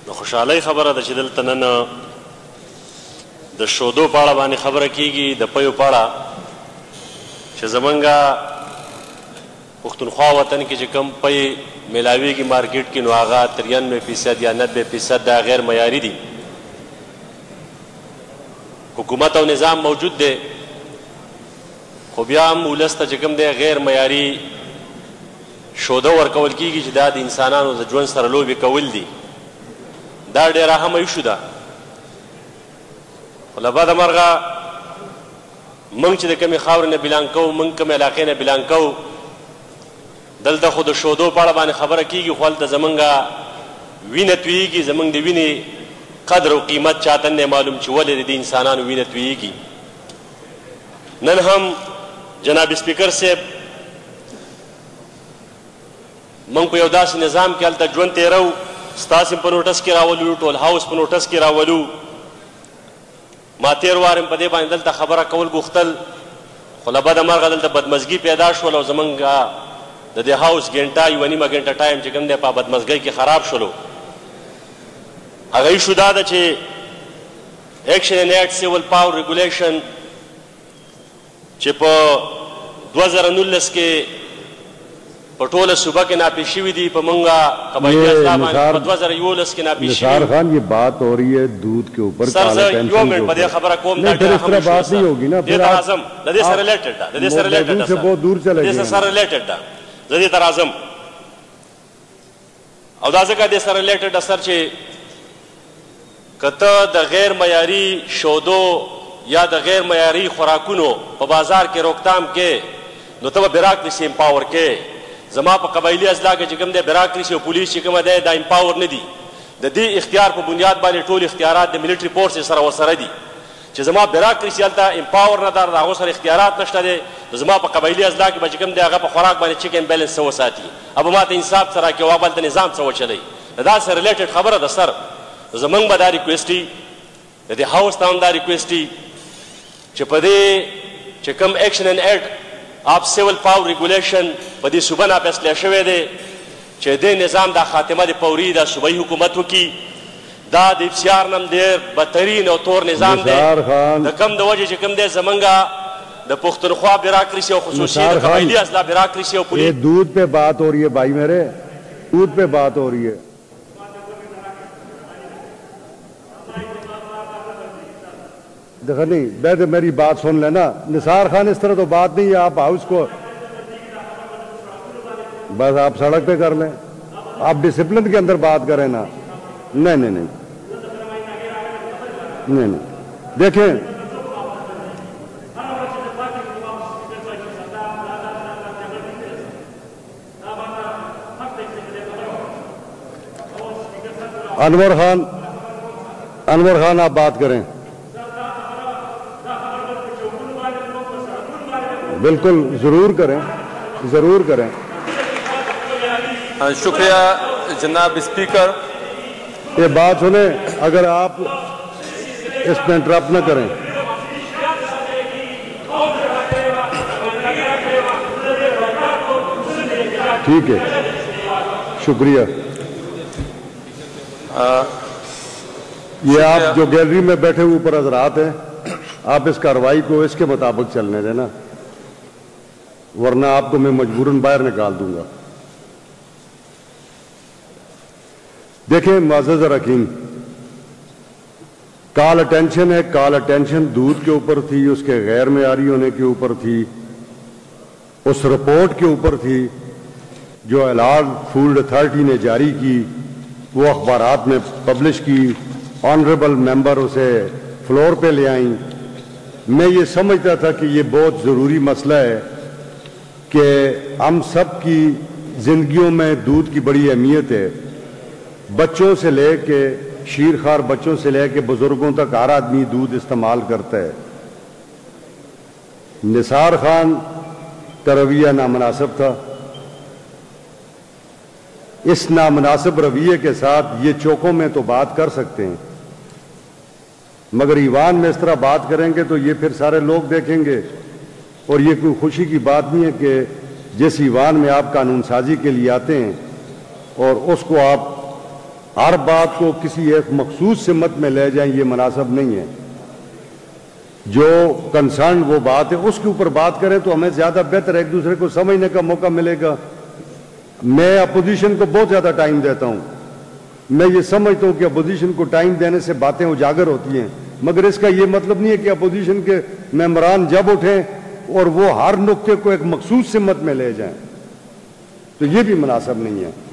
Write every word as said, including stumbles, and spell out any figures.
نو خوشحالي خبره ده چې دلته نن د شودو په اړه باندې خبره کیږي، د پیو په اړه چې زمونږه پښتونخوا وطن کې چې کوم پی میلاویږي مارکیټ کې نو هغه ترانوے فیصد یا نبے فیصد دا غیر معیاري دي. حکومت او نظام موجود دی خو بیا هم ولس ته چې کوم دی غیر معیاري شوده ورکول کیږي چې دا د انسانانو د ژوند سره لوبې کول دي. دا ډېره اهمه ایشو ده. خو له بده مرغه موږ چې د کومې خاورې نه بلانګ کوو، موږ کومې علاقې نه بلانګ کوو، دلته خو د شودو په اړه باندې خبره کیږي خو هلته زمونږ وینه تویېږي، زمونږ د وینې قدر او قیمت چاته نه معلوم چې ولې د انسانانو وینه تویېږي. نن هم جناب سپیکر صاحب موږ په یو داسې نظام کې هلته ژوند تېرو، ستاسې په نوټس کې راولو، ټول هاوس په نوټس کې راولو. ما تېر وار هم په دې باندې دلته خبره کول غوښتل خو له بده مرغه دلته بدمزګي پیدا شول او زمونږ د دې هاوس ګنټه یوه نیمه ګنټه ټایم چې کوم دی په بدمزګۍ کې خراب شولو. هغه ایشو دا ده چې ایکشن ان ایکټ سیول پاور ریګولیشن چې په دوه زره نولس کې په ټوله صوبه کې نافذ شوي دي، په مونږه قبایلي اضلاع باندې په دوه زره یولس کې نافذ شوي. نثار خان یہ بات ہو رہی ہے دودھ کے اوپر سر زه یو منټ په دې خبره کوم دا ډېره اهمه بات نہیں ہوگی نا، دې ته راځم، د دې سره ریلیټډ ده، د دې سره ریلیټډ ده، بہت دور چلے دې سره ریلیټډ ده، زه دې ته راځم. او دا ځکه دې سره ریلیټډ ده سر چې که ته د غیر معیاري شودو یا د غیر معیاري خوراکونو په بازار کې روکتام کې نو ته به بیراکرسي امپاور کې. زما په قبایلي اضلاع کې چې کوم دی بیراکرسي او پولیس چې کومه دی دا امپاور نه دي. د دې اختیار په بنیاد باندې ټول اختیارات د ملیټري فورس سره ورسره دي چې زما بیراکرسي هلته امپاور نه ده، د هغو سره اختیارات نشته دی. زما په قبایلي اضلاع کې به چې کوم دی هغه په خوراک باندې چیک اینډ بیلنس څه وساتي، او به ما ته انصاف څه راکړي او هغه به هلته نظام څه وچلوي. دا سره ریلیټډ خبره ده سر. زمونږ به دا ریکویسټ وي، د دې هاوس ته هم دا ریکویسټ وي چې په دې چې کوم ایکشن ان ایکټ آف سیول پاور ریګولیشن په دې صوبه نافیصله شوی دی چې دې نظام دا خاتمه د فوري دا صوبایي حکومت وکړي. دا د افسیار نم ډېر بدترین او تور نظام دی، د کم د وجې چې کوم دی زمونږ د پښتونخوا بیراکرسي او خصوصي د قبایلي اضلاع بیراکرسي او پولیس. دودھ پہ بات ہو رہی ہے بھائی میرے، دودھ پہ بات ہو رہی ہے. دیکھا نہیں بیٹھ میری بات سن لینا نثار خان، اس طرح تو بات نہیں ہے. آپ ہاؤس کو بس آپ سڑک پہ کر لیں، آپ ڈسپلن کے اندر بات کریں نا. نہیں نہیں نہیں نہیں نہیں دیکھیں انور خان، انور خان آپ بات کریں. بالکل ضرور کریں، ضرور کریں. شکریہ جناب اسپیکر. یہ بات سنیں، اگر آپ اس میں انٹرپٹ نہ کریں. ٹھیک ہے، شکریہ. یہ آپ جو گیلری میں بیٹھے اوپر حضرات ہیں، آپ اس کارروائی کو اس کے مطابق چلنے دیں نا، ورنہ آپ کو میں مجبوراً باہر نکال دوں گا. دیکھیں معزز اراکین، کال اٹینشن ہے، کال اٹینشن دودھ کے اوپر تھی، اس کے غیر معیاری ہونے کے اوپر تھی، اس رپورٹ کے اوپر تھی جو الارڈ فوڈ اتھارٹی نے جاری کی، وہ اخبارات میں پبلش کی، آنریبل ممبر اسے فلور پہ لے آئیں. میں یہ سمجھتا تھا کہ یہ بہت ضروری مسئلہ ہے کہ ہم سب کی زندگیوں میں دودھ کی بڑی اہمیت ہے. بچوں سے لے کے شیرخوار بچوں سے لے کے بزرگوں تک ہر آدمی دودھ استعمال کرتا ہے. نثار خان کا رویہ نامناسب تھا. اس نامناسب رویے کے ساتھ یہ چوکوں میں تو بات کر سکتے ہیں، مگر ایوان میں اس طرح بات کریں گے تو یہ پھر سارے لوگ دیکھیں گے، اور یہ کوئی خوشی کی بات نہیں ہے کہ جس ایوان میں آپ قانون سازی کے لیے آتے ہیں اور اس کو آپ ہر بات کو کسی ایک مخصوص سمت میں لے جائیں، یہ مناسب نہیں ہے۔ جو کنسرن وہ بات ہے اس کے اوپر بات کریں تو ہمیں زیادہ بہتر ایک دوسرے کو سمجھنے کا موقع ملے گا۔ میں اپوزیشن کو بہت زیادہ ٹائم دیتا ہوں، میں یہ سمجھتا ہوں کہ اپوزیشن کو ٹائم دینے سے باتیں اجاگر ہوتی ہیں، مگر اس کا یہ مطلب نہیں ہے کہ اپوزیشن کے ممبران جب اٹھیں اور وہ ہر نقطے کو ایک مخصوص سمت میں لے جائیں، تو یہ بھی مناسب نہیں ہے۔